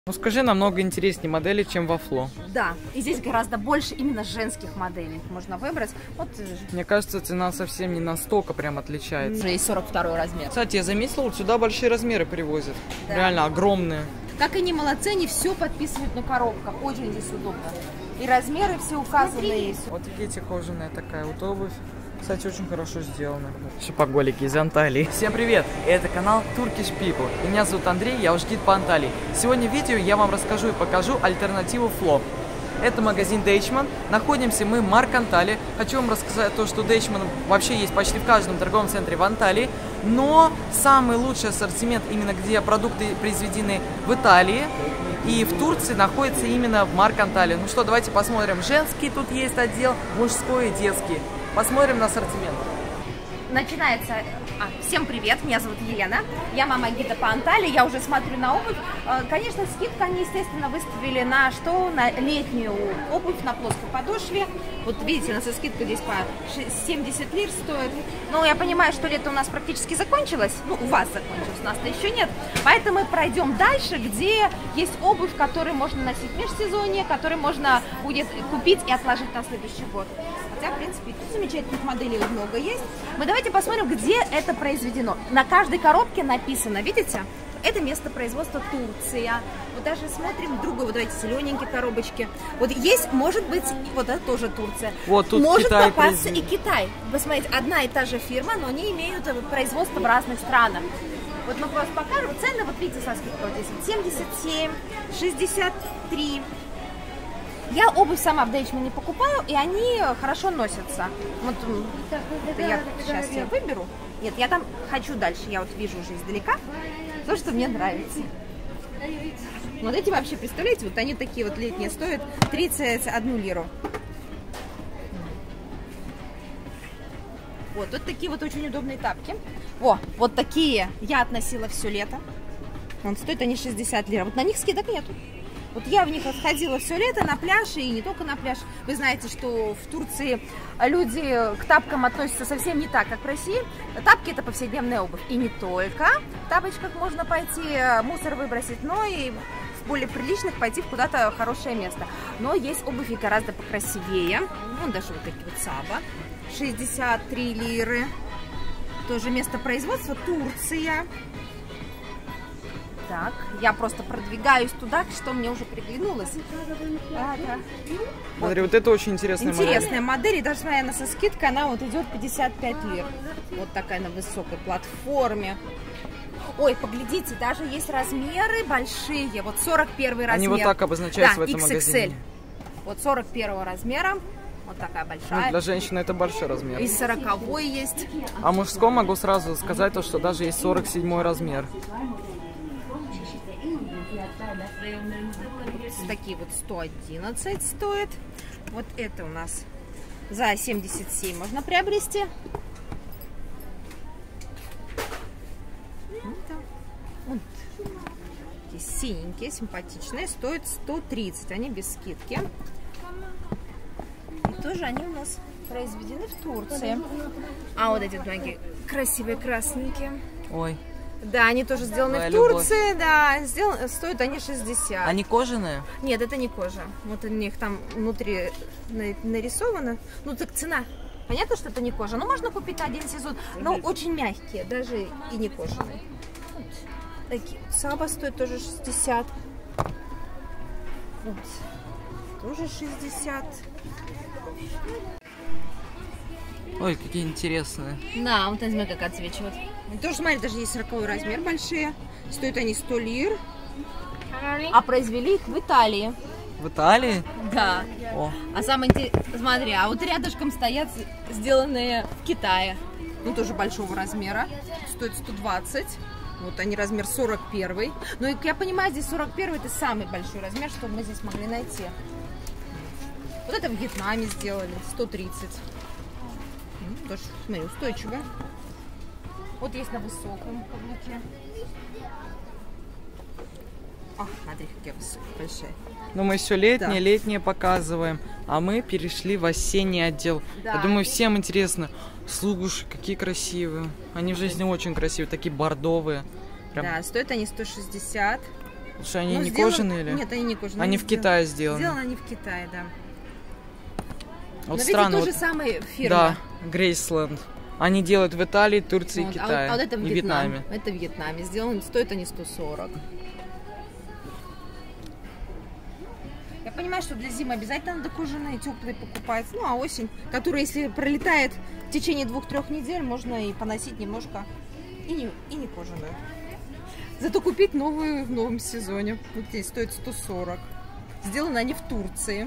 Ну скажи, намного интереснее модели, чем во Фло. Да, и здесь гораздо больше именно женских моделей можно выбрать. Вот. Мне кажется, цена совсем не настолько прям отличается. Уже есть 42 размер. Кстати, я заметила, вот сюда большие размеры привозят. Да. Реально огромные. Как они молодцы, они все подписывают на коробках. Очень здесь удобно. И размеры все указаны есть. Вот видите, кожаная такая вот обувь. Кстати, очень хорошо сделано. Шопоголики из Анталии. Всем привет! Это канал Turkish People. Меня зовут Андрей, я ваш гид по Анталии. Сегодня в видео я вам расскажу и покажу альтернативу Фло. Это магазин Deichmann. Находимся мы в Марк Анталии. Хочу вам рассказать то, что Deichmann вообще есть почти в каждом торговом центре в Анталии. Но самый лучший ассортимент, именно где продукты произведены в Италии и в Турции, находится именно в Марк Анталии. Ну что, давайте посмотрим. Женский тут есть отдел, мужской и детский. Посмотрим на ассортимент. Начинается... Всем привет, меня зовут Елена, я мама гида по Анталии, я уже смотрю на обувь. Конечно, скидку они, естественно, выставили на что? На летнюю обувь, на плоской подошве. Вот видите, у нас скидка здесь по 70 лир стоит. Но я понимаю, что лето у нас практически закончилось. Ну, у вас закончилось, у нас-то еще нет. Поэтому мы пройдем дальше, где есть обувь, которую можно носить в межсезонье, которую можно будет купить и отложить на следующий год. Хотя, в принципе, тут замечательных моделей много есть. Мы давайте посмотрим, где это произведено. На каждой коробке написано, видите? Это место производства Турция. Вот даже смотрим другую, вот давайте зелененькие коробочки. Вот есть, может быть, вот это тоже Турция. Вот тут может Китай попасться и Китай. Вы смотрите, одна и та же фирма, но они имеют производство в разных странах. Вот мы просто покажем. Цены, вот видите, со скидкой вот здесь 77, 63. Я обувь сама в Deichmann не покупаю, и они хорошо носятся. Вот это я сейчас выберу. Нет, я там хочу дальше. Я вот вижу уже издалека то, что мне нравится. Вот эти вообще, представляете, вот они такие вот летние, стоят 31 лиру. Вот, тут такие вот очень удобные тапки. Вот такие я относила все лето. Вот стоят они 60 лир. Вот на них скидок нету. Вот я в них ходила все лето на пляж, и не только на пляж. Вы знаете, что в Турции люди к тапкам относятся совсем не так, как в России. Тапки – это повседневная обувь. И не только в тапочках можно пойти мусор выбросить, но и в более приличных пойти в куда-то хорошее место. Но есть обувь и гораздо покрасивее. Ну, даже вот такие вот Саба. 63 лиры. Тоже место производства Турция. Так, я просто продвигаюсь туда, что мне уже приглянулось. Да. Смотри, вот это очень интересная модель. Интересная модель, и даже смотря со скидкой, она вот идет 55 лир. Вот такая на высокой платформе. Ой, поглядите, даже есть размеры большие. Вот 41 размер. Они вот так обозначаются в этом XXL. магазине. Вот 41 размера. Вот такая большая. Ну, для женщины это большой размер. И 40 есть. А мужском могу сразу сказать, то, что даже есть 47 размер. Такие вот 111 стоит. Вот это у нас за 77 можно приобрести. Вот. Такие синенькие, симпатичные. Стоят 130. Они без скидки. И тоже они у нас произведены в Турции. А вот эти ноги красивые, красненькие. Ой. Да, они тоже сделаны Моя в Турции, любовь. да, стоят они 60. Они кожаные? Нет, это не кожа. Вот у них там внутри нарисовано. Ну так цена. Понятно, что это не кожа. Ну можно купить на один сезон, но очень мягкие, даже и не кожаные. Вот. Такие вот. Саба стоит тоже 60. Вот. Тоже 60. Ой, какие интересные. Да, вот смотри, как отсвечивают. Тоже, смотри, даже есть 40 размер большие. Стоят они 100 лир. А произвели их в Италии. В Италии? Да. О. А самое интересное, смотри, а вот рядышком стоят сделанные в Китае. Ну, тоже большого размера. Стоит 120. Вот они размер 41. Ну, и я понимаю, здесь 41 это самый большой размер, что мы здесь могли найти. Вот это в Вьетнаме сделали. 130. Тоже, смотри, устойчиво. Вот есть на высоком каблуке. Смотри, какие высокие, большие. Ну, мы все летнее показываем, а мы перешли в осенний отдел. Да. Я думаю, всем интересно. Слушай, какие красивые. Они в жизни очень красивые, такие бордовые. Прям... Да, стоят они 160. Потому что они Ну, не сделан- кожаные или? Нет, они не кожаные. Они в Китае сделаны. Сделаны они в Китае, да. Вот Но странно. видите, Вот, тоже самая фирма. да, Грейсленд. Они делают в Италии, Турции, Вот, Китае. а вот это в и Вьетнаме. Вьетнаме. Это в Вьетнаме. Сделаны, стоят они 140. Я понимаю, что для зимы обязательно надо кожаные, теплые покупать. Ну, а осень, которая, если пролетает в течение 2-3 недель, можно и поносить немножко. И не кожаную. Зато купить новую в новом сезоне. Вот здесь стоит 140. Сделаны они в Турции.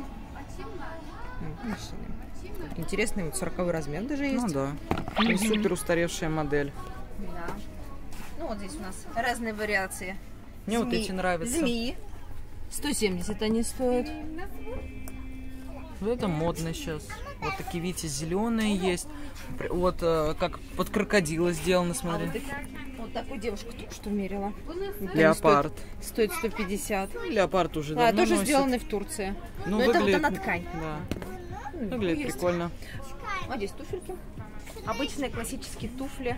Интересный, вот 40 размер даже есть. Ну да. И супер устаревшая модель. Да. Ну, вот здесь у нас разные вариации. Мне вот эти нравятся. Змеи. 170 они стоят. Вот это модно сейчас. Вот такие, видите, зеленые есть. Вот как под крокодила сделано, смотри. Вот такую девушку только что мерила. Вот Леопард. Стоит 150. Леопард уже Да, давно тоже носит. сделаны в Турции. Ну, Но это вот выглядит, она ткань. Да. Выглядит Есть. прикольно. Вот здесь туфельки. Обычные классические туфли.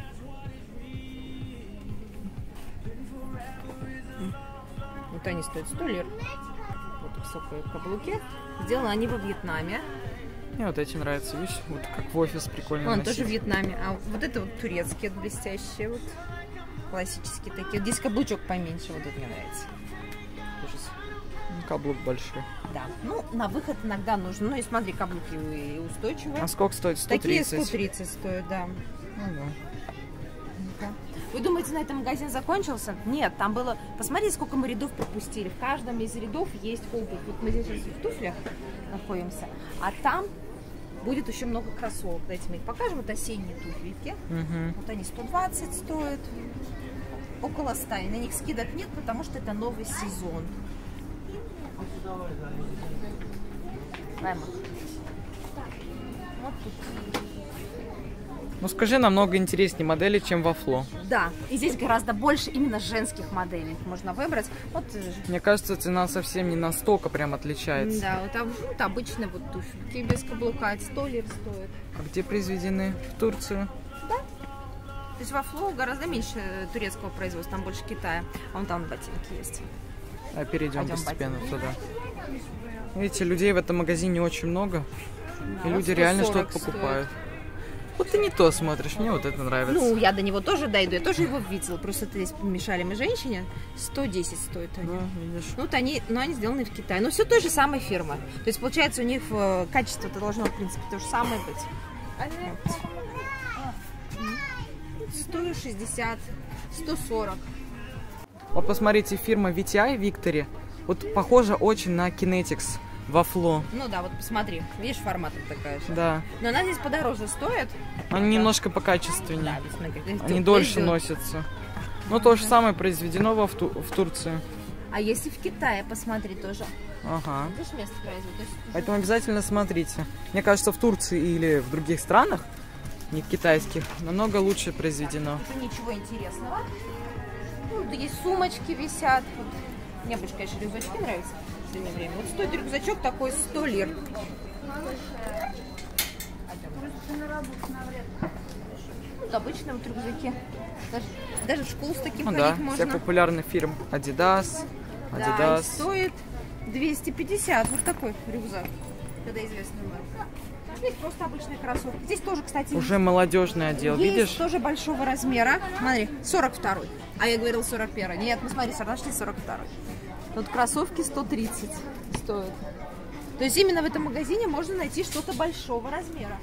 Вот они стоят 100 лир. Вот высокие каблуки. Сделаны они во Вьетнаме. Мне вот эти нравятся, видишь, вот как в офис прикольно Он носить. тоже в Вьетнаме. А вот это вот турецкие блестящие. Вот. Классические такие. Здесь каблучок поменьше. Вот это мне нравится. Ужас. Каблук большой. Да. Ну, на выход иногда нужно. Ну и смотри, каблуки и устойчивые. А сколько стоит? 130? Такие 130 стоят, да. Ну, да. Вы думаете, на этом магазин закончился? Нет, там было... Посмотрите, сколько мы рядов пропустили. В каждом из рядов есть обувь. Вот мы здесь в туфлях находимся, а там будет еще много кроссовок. Давайте мы их покажем. Вот осенние туфельки. Угу. Вот они 120 стоят. Около 100. И на них скидок нет, потому что это новый сезон. Прямо. Вот тут. Ну скажи, намного интереснее модели, чем во Фло. Да, и здесь гораздо больше именно женских моделей можно выбрать. Вот, Мне кажется, цена совсем не настолько прям отличается. да, вот обычные вот туфельки без каблука, 100 лир стоит. А где произведены? В Турции? То есть во Фло гораздо меньше турецкого производства, там больше Китая. А вон там ботинки есть. А перейдем Пойдем постепенно ботинки. туда. Видите, людей в этом магазине очень много. И вот люди реально 140 что-то покупают. Вот ты не то смотришь, мне вот это нравится. Ну, я до него тоже дойду, я тоже его видела. Просто здесь помешали мы женщине. 110 стоит они. Да, видишь. Ну, вот они сделаны в Китае. Но все той же самой фирмы. То есть, получается, у них качество-то должно, в принципе, то же самое быть. Вот. 160, 140. Вот посмотрите, фирма VTI Victory. Вот похожа очень на Kinetics во Фло. Ну да, вот посмотри. Видишь, формат такая же. Да. Но она здесь подороже стоит. Они немножко покачественнее. Да, вот смотри, Они теплые дольше сделаны. носятся. Но то же самое произведено в Турции. А если в Китае, посмотри тоже. Ага. Видишь, место производства. То есть уже- Поэтому обязательно смотрите. Мне кажется, в Турции или в других странах, не в китайских, намного лучше произведено. Это ничего интересного. Ну, тут есть сумочки висят. Вот. Мне больше, конечно, рюкзачки нравятся в последнее время. Вот стоит рюкзачок такой 100 лир. Вот обычные вот рюкзаки. Даже в школу с таким Ну ходить да, можно. всех популярных фирм. Adidas, Да, и Adidas. стоит 250. Вот такой рюкзак. Когда известный марка. Здесь просто обычные кроссовки. Здесь тоже, кстати, Уже молодежный отдел, есть видишь? тоже большого размера. Смотри, 42. А я говорила 41. Нет, ну смотри, нашли 42. Тут кроссовки 130 стоят. То есть именно в этом магазине можно найти что-то большого размера.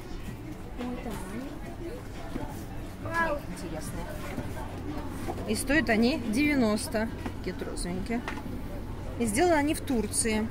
Интересные. И стоят они 90. Такие трусенькие. И сделаны они в Турции.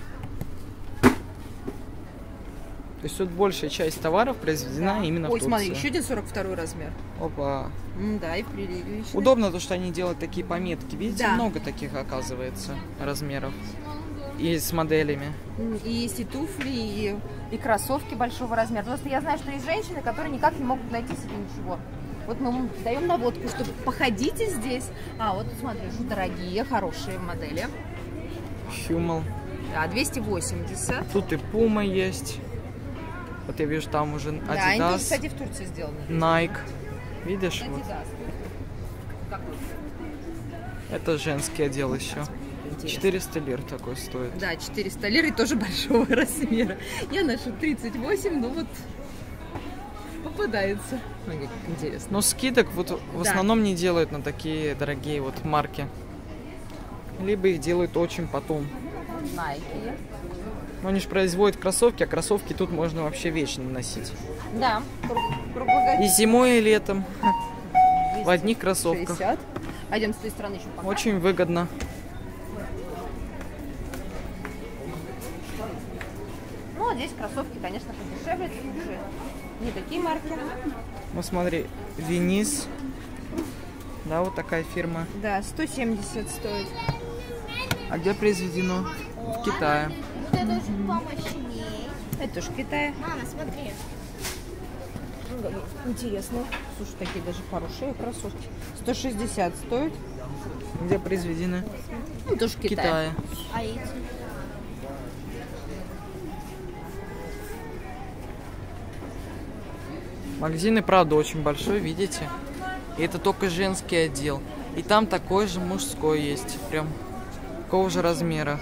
То есть тут большая часть товаров произведена именно в Ой, Турции. смотри, еще один 42 размер. Опа. Да, и приличный. Удобно то, что они делают такие пометки. Видите, Да. много таких оказывается размеров. И с моделями. И есть и туфли, и кроссовки большого размера. Просто я знаю, что есть женщины, которые никак не могут найти себе ничего. Вот мы вам даем наводку, что походите здесь. А, вот смотри, уже дорогие, хорошие модели. Hummel. Да, 280. Тут и Puma есть. Вот я вижу, там уже Да, они тоже, Adidas, кстати, в Турции сделаны. Nike. Видишь? Вот. Adidas. Какой? Это женский отдел еще. интересно. 400 лир такой стоит. Да, 400 лир и тоже большого размера. Я ношу 38, но вот попадается. Ой, как интересно. Но скидок вот в основном не делают на такие дорогие вот марки. Либо их делают очень потом. Nike. Но они же производят кроссовки, а кроссовки тут можно вообще вечно носить. Да, круглогодичные. И зимой, и летом. В одних кроссовках. 60. Пойдем с той стороны еще покажем. Очень выгодно. Ну, а здесь кроссовки, конечно, подешевле. Уже не такие марки. Вот смотри, Венис. Да, вот такая фирма. Да, 170 стоит. А где произведено? В Китае. Вот это очень помощнее. Это тоже Китай. Мама, смотри. Интересно. Слушай, такие даже хорошие кроссовки. 160 стоит. Где произведены? Ну, тоже В Китай. Китае. А эти? Магазин и правда очень большой, видите? И это только женский отдел. И там такой же мужской есть. Прям такого же размера.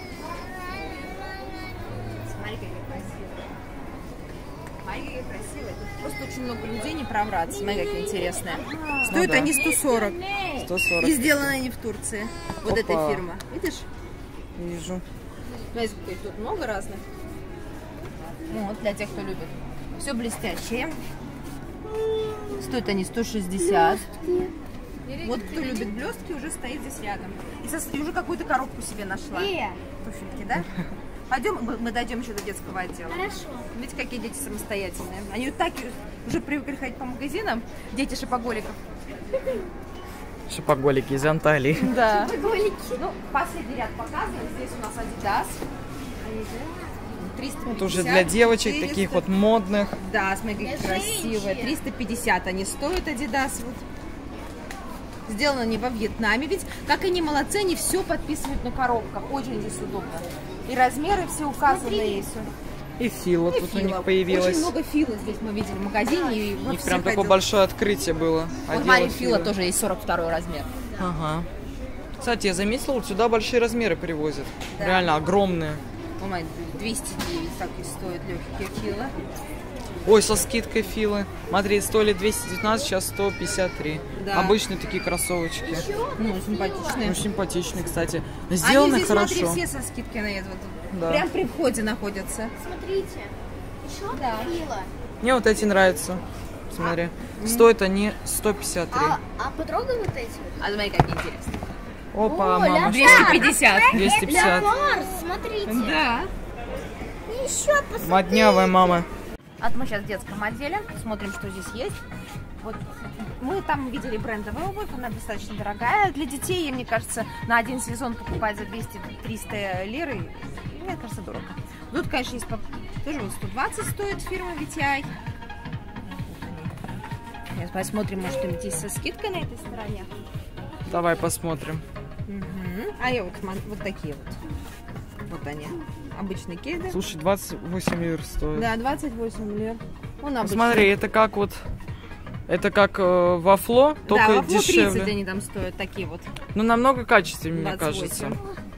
Смотри, какие красивые. Смотри, какие красивые. Тут просто очень много людей, не пробраться. Смотри, какие интересные. Стоят да. они 140. 140. И сделаны они в Турции. Вот Опа. эта фирма. Видишь? Вижу. Смотри, тут много разных. Вот, для тех, кто любит. Все блестящее. Стоят они 160. Вот кто любит блестки, уже стоит здесь рядом. И уже какую-то коробку себе нашла. Туфельки, да? Пойдем, мы дойдем еще до детского отдела. Хорошо. Видите, какие дети самостоятельные. Они вот так уже привыкли ходить по магазинам. Дети шопоголиков. Шопоголики из Анталии. Да. Голики. Ну, последний ряд показываем. Здесь у нас Adidas. 350. Вот уже для девочек, 400. таких вот модных. Да, смотри, Для какие красивые. женщин. 350 они стоят, Adidas. Вот. Сделаны они во Вьетнаме. Ведь, как они молодцы, они все подписывают на коробках. Очень здесь удобно. И размеры все указаны есть. И Фила И тут Фила. у них появилась. Очень много Фила здесь мы видели в магазине. И У вот них все прям такое ходят. большое открытие было. Вот Отдела Мария Фила тоже есть 42 размер. Ага. Кстати, я заметила, вот сюда большие размеры привозят. Да. Реально огромные. О, 209 так и стоят легкие Фила. Ой, со скидкой Филы. Смотри, стоили 219, сейчас 153. Да. Обычные такие кроссовочки. Ну, симпатичные. Ну, симпатичные, кстати. Сделаны Они здесь, хорошо. смотри, все со скидкой на это. Да. Прям при входе находятся. Смотрите. Еще Да. Фила. Мне вот эти нравятся. Смотри. Стоят они 153. А потрогай вот эти. А смотри, какие интересные. Опа, О, мама. 250. 250. Леопард, смотрите. Да. Еще посмотрите. Моднявая мама. А мы сейчас в детском отделе. Смотрим, что здесь есть. Вот мы там видели брендовую обувь, она достаточно дорогая. Для детей, мне кажется, на один сезон покупать за 200-300 лир, и, мне кажется, дорого. Тут, конечно, есть тоже вот 120 стоит фирма VTI. Сейчас посмотрим, может, что-нибудь есть со скидкой на этой стороне. Давай посмотрим. Угу. А я вот такие вот. Вот они. Обычные кеды. Слушай, 28 лир стоит. Да, 28 лир. Он обычный. Посмотри, это как вот... Это как вафло, только да, вафло дешевле. 30 они там стоят, такие вот. Ну, намного качественнее, мне 28. кажется.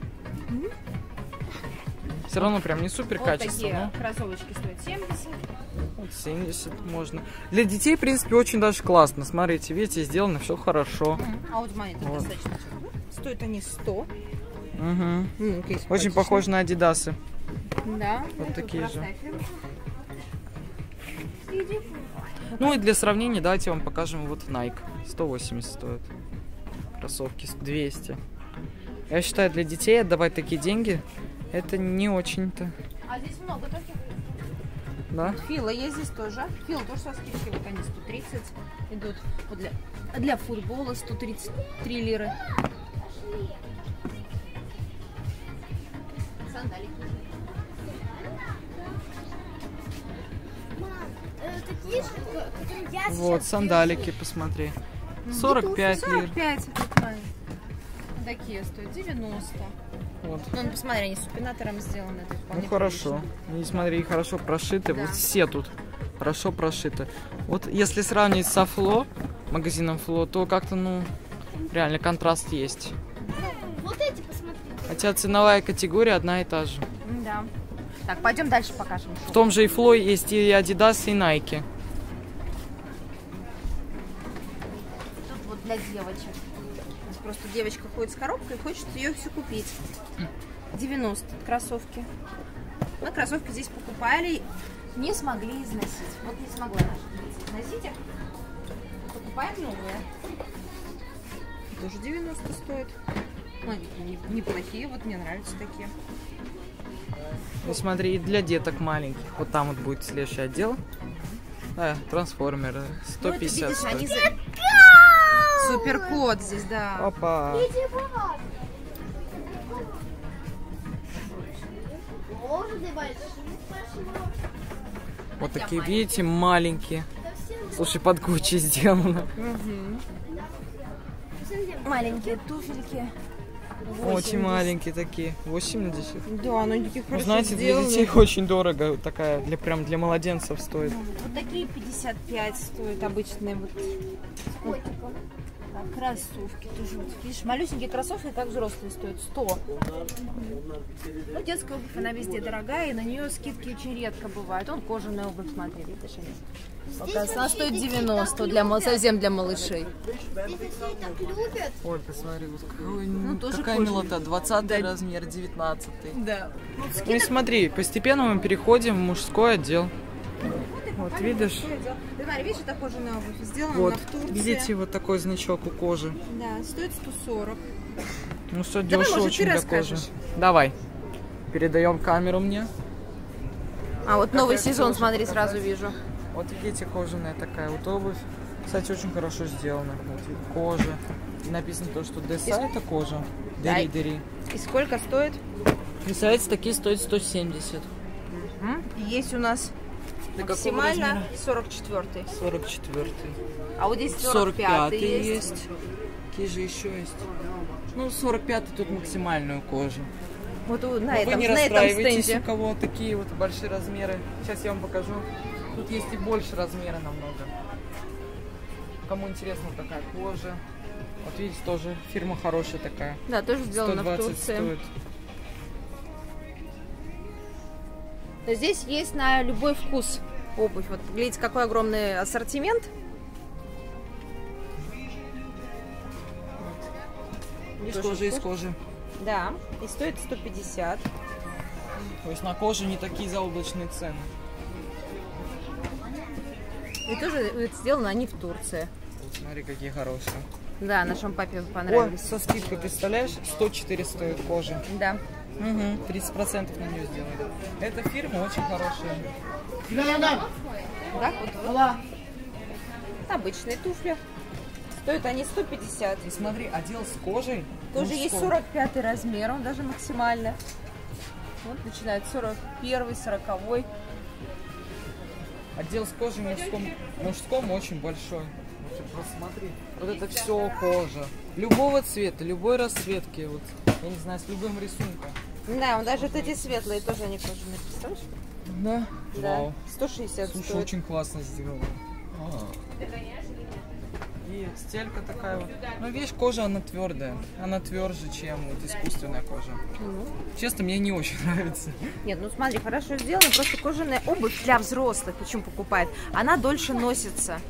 Все равно прям не супер Вот качество, такие кроссовочки стоят 70. но вот 70 можно. Для детей, в принципе, очень даже классно. Смотрите, видите, сделано все хорошо. А вот смотри, тут Вот. достаточно. Стоят они 100. Угу. Окей, Очень похоже на Адидасы. Да. Вот тут такие же. простая фирма. Ну и для сравнения давайте вам покажем вот Nike. 180 стоит. Кроссовки 200. Я считаю, для детей отдавать такие деньги, это не очень-то. А здесь много таких. Да? Фила есть здесь тоже. Фила тоже со скидкой. Вот они 130 идут. Вот для футбола 133 лиры. Сандалики. Мам, такие же, которые я сейчас Вот, сандалики, посмотри. 45 лир. 45. Такие стоят 90. Вот. Ну, посмотри, они с супинатором сделаны. Это вполне Ну хорошо. И смотри, хорошо прошиты. Да. Вот все тут хорошо прошиты. Вот если сравнить со Фло, магазином Фло, то как-то, ну, реально контраст есть. Вот эти, посмотрите. Хотя ценовая категория одна и та же. Да. Так, пойдем дальше покажем. В том же и Флой есть и Adidas, и Nike. Тут вот для девочек. Просто девочка ходит с коробкой и хочет ее все купить. 90 кроссовки. Мы кроссовки здесь покупали, не смогли износить. Вот не смогла наша износить их. Покупаем новые. Тоже 90 стоит. Ну, неплохие, вот мне нравятся такие. Ну смотри, и для деток маленьких. Вот там вот будет следующий отдел. Да, трансформеры. 150 Ну, это, видишь, стоит. они суперкот здесь, да. Опа. Вот такие, видите, маленькие. Слушай, под Гуччи сделано. Маленькие туфельки. Очень маленькие такие. 80. Да, но таких Ну, знаете, для детей очень дорого. Такая, прям для младенцев стоит. Вот такие 55 стоят обычные вот. Так, кроссовки тоже. Вот, видишь, малюсенькие кроссовки, как взрослые, стоят 100. Ну, детская обувь, она везде дорогая, и на нее скидки очень редко бывают. Он кожаная обувь, смотри, видишь, она стоит 90, совсем для малышей. Ой, посмотри, вот тоже какая кожаный. милота. 20 размер, 19. Да. Ну и смотри, постепенно мы переходим в мужской отдел. Вот, видишь? Ты смотри, видишь, это кожаная обувь, сделана Вот, в Турции. видите, вот такой значок у кожи. Да, стоит 140. Ну что, Давай, дешево может, ты очень для кожи. расскажешь? Давай. Передаем камеру мне. А вот новый сезон, смотри, сразу вижу. Вот видите, кожаная такая вот обувь. Кстати, очень хорошо сделана. Вот, вид кожа. И написано то, что Деса это кожа. Да. Дери. И сколько стоит? Представляете, такие стоят 170. Есть у нас Для какого максимально размера? 44-й. 44. А вот здесь 45 45-й есть. есть. Какие же еще есть? Ну, 45 тут максимальную кожу. Вот на Вы этом, не на этом расстраивайтесь, стенде. у кого такие вот большие размеры. Сейчас я вам покажу. Тут есть и больше размера намного. Кому интересна такая кожа. Вот видите, тоже фирма хорошая такая. Да, тоже сделано в 120 Турции. стоит. Но здесь есть на любой вкус обувь. Вот глядите, какой огромный ассортимент. Из кожи, из кожи. Да, и стоит 150. То есть на кожу не такие заоблачные цены. И тоже сделаны они в Турции. Вот смотри, какие хорошие. Да, нашему папе Ой, понравились. со скидкой, представляешь? 104 стоит кожа. Да. Угу, 30% на нее сделали. Эта фирма очень хорошая. Да, вот. Обычные туфли. Стоят они 150. И смотри, отдел с кожей. Тоже есть мужской. 45 размер, он даже максимально. Вот начинает 41, 40. Отдел с кожей мужском очень большой. Вот ты просто смотри. Вот это все кожа. Любого цвета, любой расцветки. Вот, я не знаю, с любым рисунком. Да, он даже вот эти светлые тоже они кожаные, представляешь? Да? Да. Вау. 160 Слушай, стоит. очень классно сделано. И стелька такая вот. Ну, видишь, кожа, она твердая. Она тверже, чем вот искусственная кожа. Честно, мне не очень нравится. Нет, ну смотри, хорошо сделано, просто кожаная обувь для взрослых, почему покупают, она дольше носится.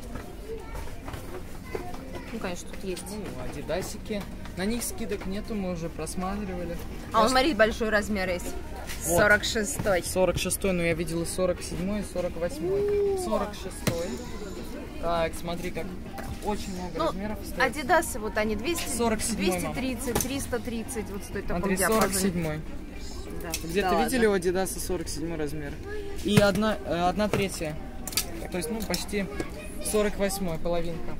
Ну, конечно, тут есть. Ну, адидасики. На них скидок нету, мы уже просматривали. А, смотри, большой размер есть. Вот. 46-й. 46-й, но я видела 47-й и 48-й. 46-й. Так, смотри, как очень много Ну, размеров стоит. Адидасы, вот они 200, 47-й, мам. 230, 330, вот стоит в таком Смотри, диапазоне. 47-й. Да. Где-то Да видели у ладно. Адидаса 47 размер? И одна третья. То есть, ну, почти 48-й, половинка.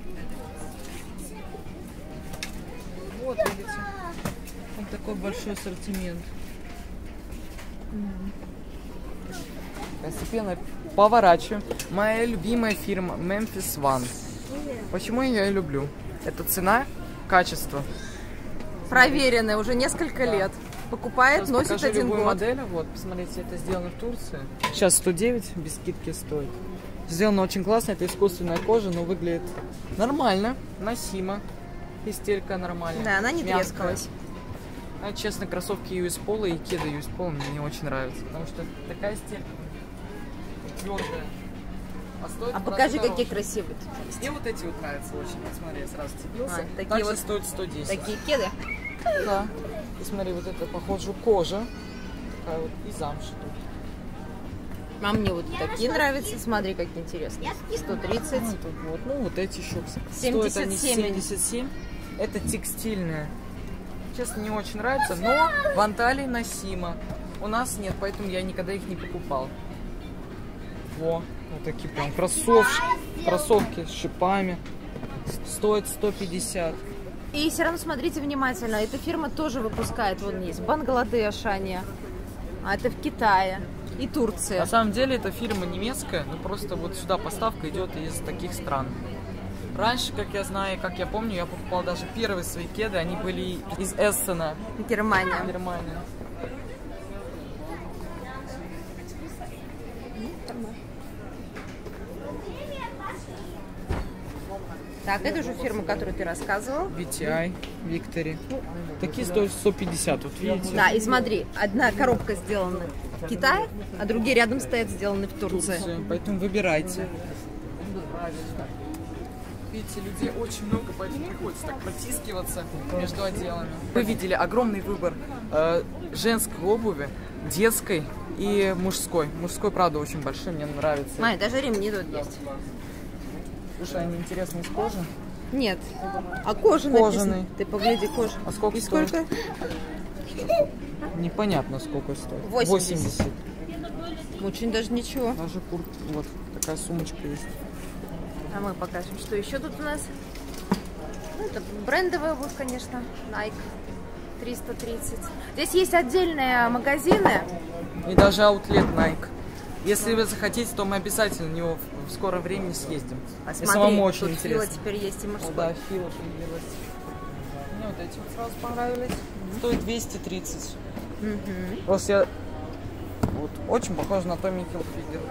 Вот, видите. Вот такой большой ассортимент. Постепенно поворачиваю. Моя любимая фирма Memphis One. Почему я ее люблю? Это цена, качество. Проверенная уже несколько лет. Покупает, Сейчас носит покажу один любую год. модель. Вот, посмотрите, это сделано в Турции. Сейчас 109 без скидки стоит. Сделано очень классно. Это искусственная кожа, но выглядит нормально, носимо. И стелька нормальная. Да, она не мягкая. трескалась. А, честно, кроссовки US Polo и кеды US Polo мне не очень нравятся, потому что такая стелька твердая. А покажи, какие красивые тут есть. Мне вот эти вот нравятся очень. Посмотри, я сразу цепился. Такие Также вот стоит 110. Такие кеды? Да. И смотри, вот это, похоже, кожа. Такая вот и замша тут. А мне вот такие нравятся. Смотри, как интересно. 130. Ну, тут вот, ну, вот эти еще. 77. Стоят они 77. Это текстильные. Честно, не очень нравится, но в Анталии носимо. У нас нет, поэтому я никогда их не покупал. Во, вот такие прям кроссовки с шипами. Стоят 150. И все равно смотрите внимательно. Эта фирма тоже выпускает. Вон есть Бангладеш, они. А это в Китае. И Турция. На самом деле эта фирма немецкая, но просто вот сюда поставка идет из таких стран. Раньше, как я знаю, как я помню, я покупал даже первые свои кеды, они были из Эссена. Германия. Так, это уже фирма, которую ты рассказывал. VTI, Victory. Такие стоят 150, вот видите? Да, и смотри, одна коробка сделана в Китае, а другие рядом стоят сделаны в Турции. Поэтому выбирайте. Видите, людей очень много, поэтому приходится так протискиваться между отделами. Вы видели огромный выбор женской обуви, детской и мужской. Мужской, правда, очень большой, мне нравится. Май, даже ремни тут есть. Слушай, они интересные, из кожи? Нет, а кожаный. Ты погляди, кожа. А сколько и стоит? сколько? Непонятно, сколько стоит. 80. Очень даже ничего. Даже куртка, вот такая сумочка есть. А мы покажем, что еще тут у нас. Ну, это брендовая обувь, конечно, Nike 330. Здесь есть отдельные магазины. И даже аутлет Nike. Если вы захотите, то мы обязательно на него в скором времени съездим. А смотри, самому очень тут интересно. Фила теперь есть и мужской. Да, Фила появилась. Мне вот эти вот сразу понравились. Стоит 230. Просто я... Вот, очень похож на Томми Хилфигер.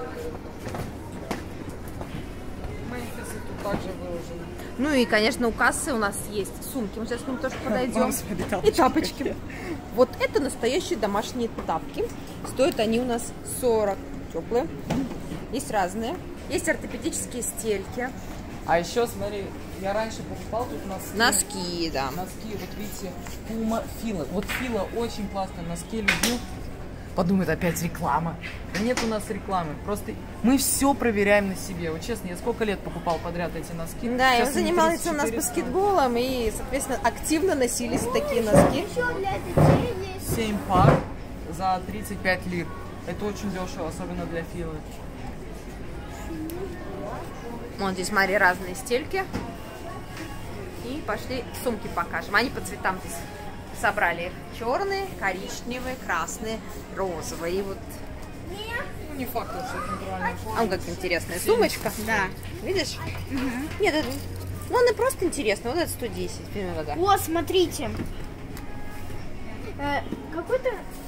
Мемфисы тут также выложены. Ну и, конечно, у кассы у нас есть сумки. Мы сейчас к ним тоже подойдем. И тапочки. Вот это настоящие домашние тапки. Стоят они у нас 40. Теплые. Есть разные. Есть ортопедические стельки. А еще, смотри, я раньше покупал тут носки. Носки, да. Носки, вот видите, Puma, Fila. Вот Fila очень классные носки, люблю. Подумает, опять реклама. Да нет у нас рекламы. Просто мы все проверяем на себе. Вот честно, я сколько лет покупал подряд эти носки. Да, сейчас и он занимался у нас баскетболом, и, соответственно, активно носились такие носки. 7 пар за 35 лир. Это очень дешево, особенно для Филы. Вот здесь, смотри, разные стельки. И пошли сумки покажем. Они по цветам здесь собрали их. Черные, коричневые, красные, розовые. И вот... Ну, не факт, что это натуральная кожа. А вот как интересная сумочка. Да. Видишь? Нет, это... Ну, она просто интересная. Вот это 110. О, смотрите. Какой-то...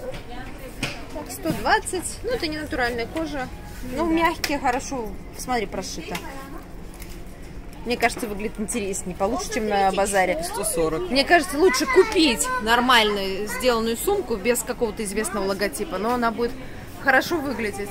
120. Ну, это не натуральная кожа. Ну, мягкие, хорошо. Смотри, прошито. Мне кажется, выглядит интереснее, получше, чем на базаре. 140. Мне кажется, лучше купить нормальную сделанную сумку без какого-то известного логотипа, но она будет хорошо выглядеть.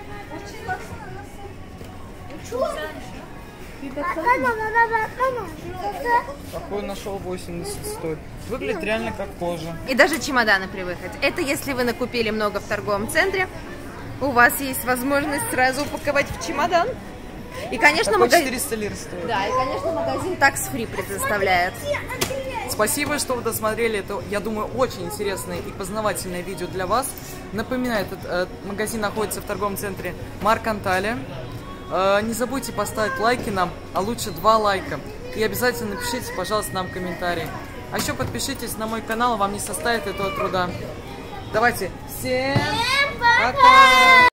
Какой нашел 80 стоит. Выглядит реально как кожа. И даже чемоданы при выходе. Это если вы накупили много в торговом центре, у вас есть возможность сразу упаковать в чемодан. И, конечно, магазин... 400 лир стоит. Да, и, конечно, магазин Tax Free предоставляет. Спасибо, что вы досмотрели это, я думаю, очень интересное и познавательное видео для вас. Напоминаю, этот магазин находится в торговом центре Марк Анталия. Не забудьте поставить лайки нам, а лучше 2 лайка. И обязательно напишите, пожалуйста, нам комментарии. А еще подпишитесь на мой канал, вам не составит этого труда. Давайте, всем пока!